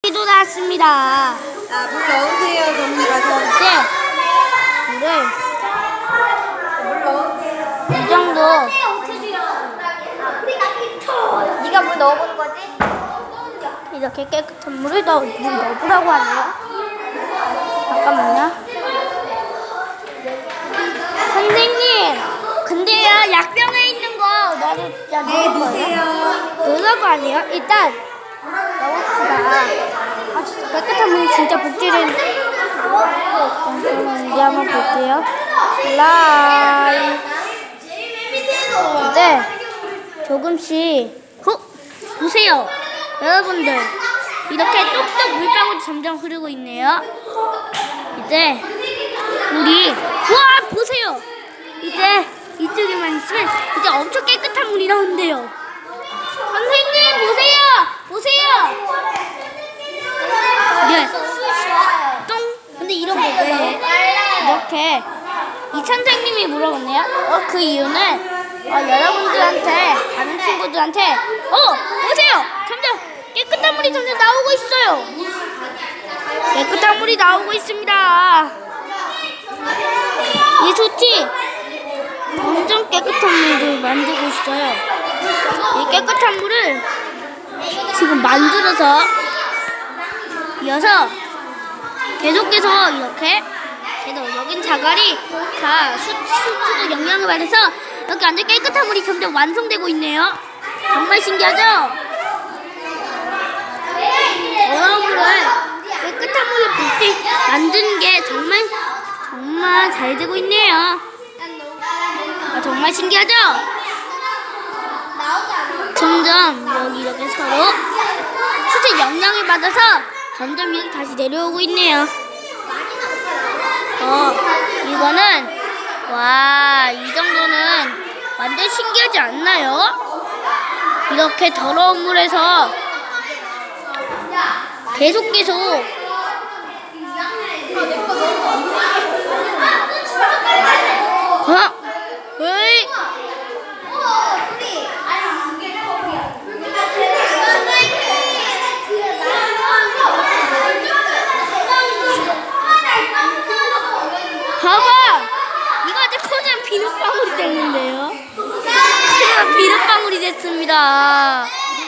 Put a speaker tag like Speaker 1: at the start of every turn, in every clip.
Speaker 1: 비도 났습니다.
Speaker 2: 자, 물 넣으세요. 저기 가서.
Speaker 1: 이제 물을
Speaker 2: 물 넣으세요.
Speaker 1: 이 정도.
Speaker 2: 네가 물 넣어보는 거지?
Speaker 1: 이렇게 깨끗한 물을 넣으라고 하네요. 잠깐만요. 선생님, 근데요, 약병에 있는 거
Speaker 2: 네, 넣으세요.
Speaker 1: 넣으라고 하네요. 일단 넣읍시다. 아, 진짜 깨끗한 물이 진짜 복지를. 잠깐만, 이제 한번 볼게요. 라이. 이제 조금씩 보세요. 여러분들, 이렇게 똑똑 물방울이 점점 흐르고 있네요. 이제 물이, 우와, 보세요. 이제 이쪽에만 있으면 이제 엄청 깨끗한 물이 나온대요. 선생님, 보세요. 네. 똥. 근데 이런 거 왜 이렇게 이 선생님이 물어봤네요. 그 이유는 여러분들한테, 다른 친구들한테 보세요. 점점 깨끗한 물이 점점 나오고 있어요. 깨끗한 물이 나오고 있습니다. 이 소치 완전 깨끗한 물을 만들고 있어요. 이 깨끗한 물을 지금 만들어서 이어서 계속해서 이렇게 여긴 자갈이 다 수치도 영향을 받아서 이렇게 완전 깨끗한 물이 점점 완성되고 있네요. 정말 신기하죠? 더러운 물을 깨끗한 물로 만드는 게 정말 잘 되고 있네요. 정말 신기하죠? 점점 여기 이렇게 서로 수치 영향을 받아서 점점 이렇게 다시 내려오고 있네요. 이거는 이 정도는 완전 신기하지 않나요? 이렇게 더러운 물에서 계속 에이. 봐봐! 이거 아주 커다란 비눗방울이 됐는데요. 커다란 비눗방울이 됐습니다.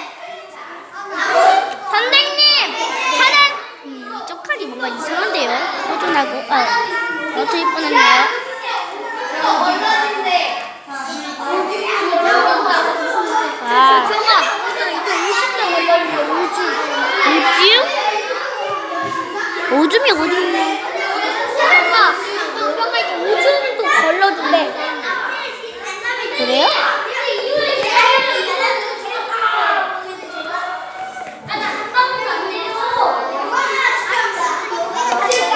Speaker 1: 선생님! 이쪽 칼이 뭔가 이상한데요? 허전하고, 너도 예쁘네요. 오줌이 어디 있네? 오줌도 걸러준대. 그래요?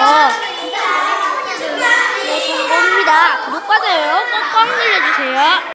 Speaker 1: 네, 성공입니다. 구독과 좋아요 꼭 눌러주세요.